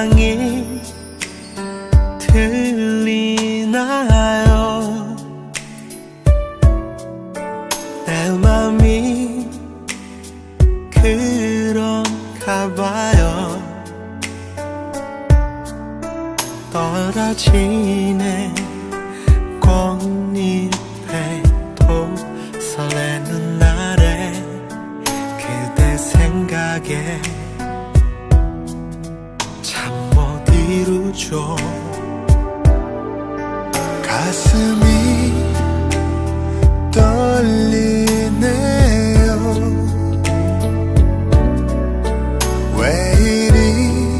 사랑이 들리나요? 내 맘이 그런가 봐요. 떨어지네 꽃잎에도 설레는 날에 그대 생각에 잠 못 이루죠. 가슴이 떨리네요. 왜 이리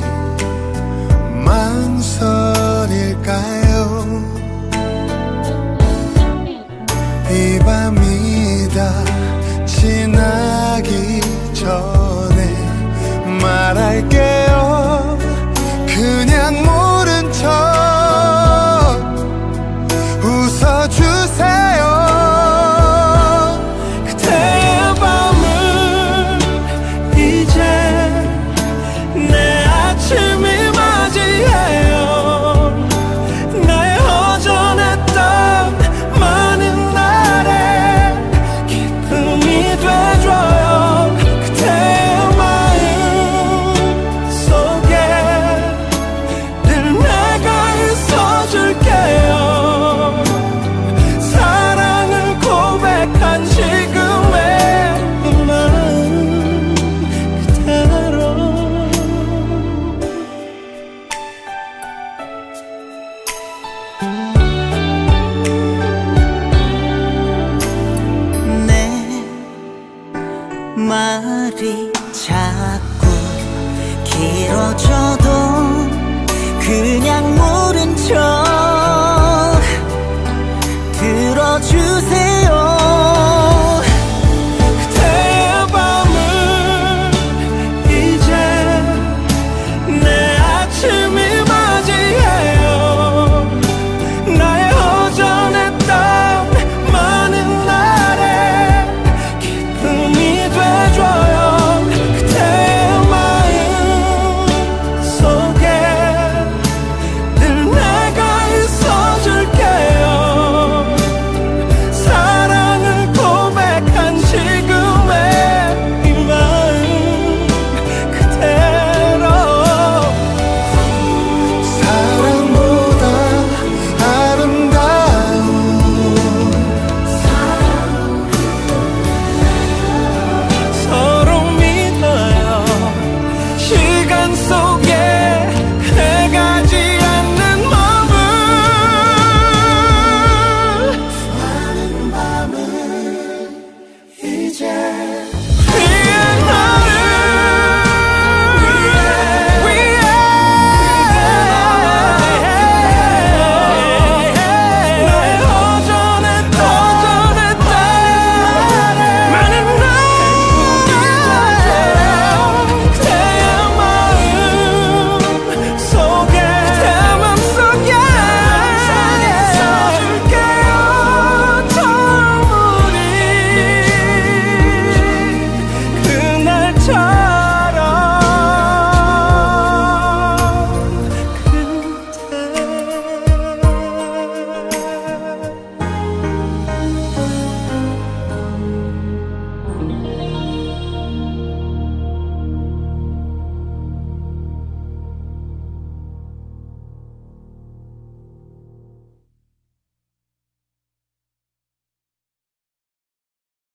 망설일까요? 이 밤이 다 지나기 전에 말할게요. 그냥 모른 척 웃어주세요. 그대의 밤을 이제 내 아침이 맞이해요. 나의 허전했던 많은 날에 기쁨이 돼줘요. 그대의 마음 속에 늘 내가 있어줄게요. 사랑을 고백한 지금의 이 마음 그대로. 내 말이 자꾸 길어져도 그냥 모른 척